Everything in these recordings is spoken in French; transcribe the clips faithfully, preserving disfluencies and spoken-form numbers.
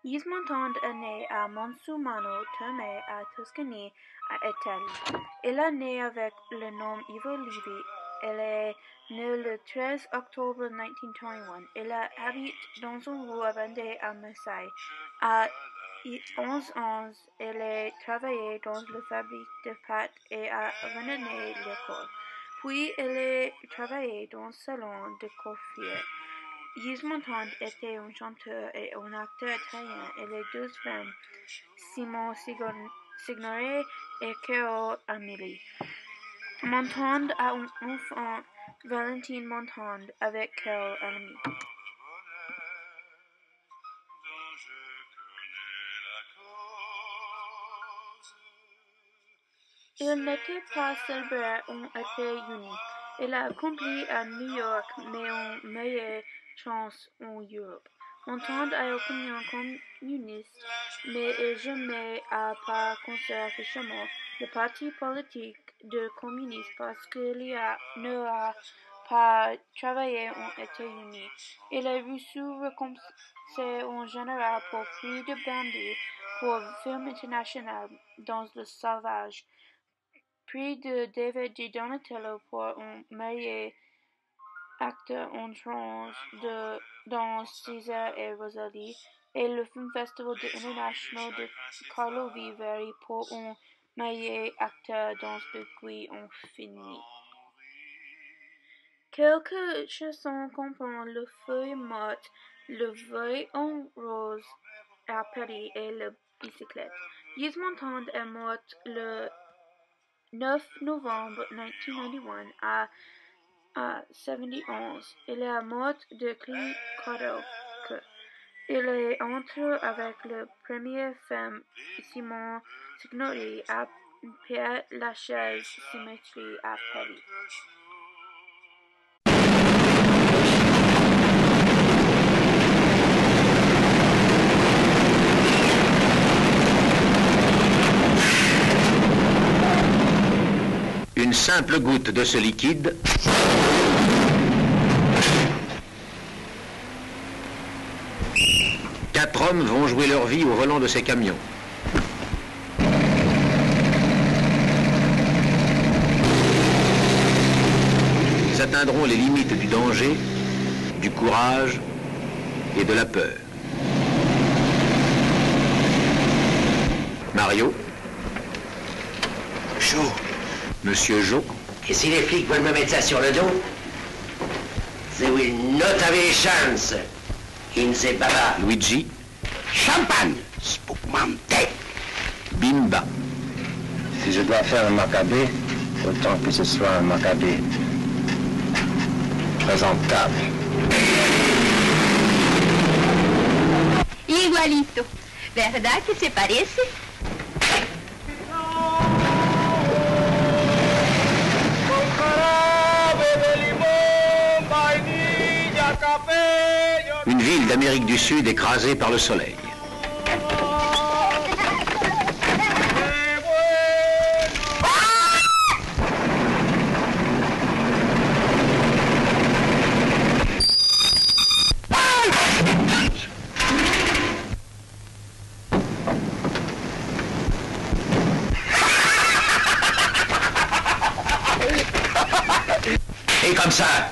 Yves Montand est né à Montsumano Terme à Tuscany, à Italie. Il est né avec le nom Ivo Levi. Il est né le treize octobre mille neuf cent vingt et un. Il habite dans une rue abandonnée à Marseille. À onze ans, il a travaillé dans la fabrique de pâtes et a abandonné l'école. Puis, il a travaillé dans un salon de coiffure. Yves Montand était un chanteur et un acteur italien et les deux femmes, Simone Signoret et Carole Amélie. Montand a un enfant, Valentine Montand, avec Carole Amélie. Il n'était pas célébré un été unique. Il a accompli à New York, mais en meilleure chance en Europe. Montand a opinion communiste, mais il jamais a pas conservé officiellement le parti politique de communiste parce qu'il n'a pas travaillé en États-Unis. Il a reçu récompense en général pour prix de Bambi pour film international dans le Sauvage. Prix de David Di Donatello pour un meilleur acteur en tranche de, dans César et Rosalie, et le Film Festival International de Carlo Viveri pour un meilleur acteur dans Circuit infini. Quelques chansons comprennent Le Feuille morte, Le Veuille en rose à Paris et La bicyclette. Yves Montand est mort le neuf novembre mille neuf cent quatre-vingt-onze à, à soixante-onze. Il est mort de crise cardiaque. Il est entré avec la première femme, Simone Signoret, à Père Lachaise Cemetery à Paris. Une simple goutte de ce liquide quatre hommes vont jouer leur vie au volant de ces camions. Ils atteindront les limites du danger, du courage et de la peur. Mario. Chaud. Monsieur Jo. Et si les flics veulent me mettre ça sur le dos, they will not have a chance. In the baba. Luigi. Champagne. Spookmante. Bimba. Si je dois faire un macabé, autant que ce soit un macabé présentable. Igualito. Verdade que se parece? Une ville d'Amérique du Sud écrasée par le soleil. Et comme ça.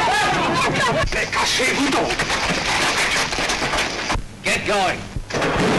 Cachez-vous donc! Get going!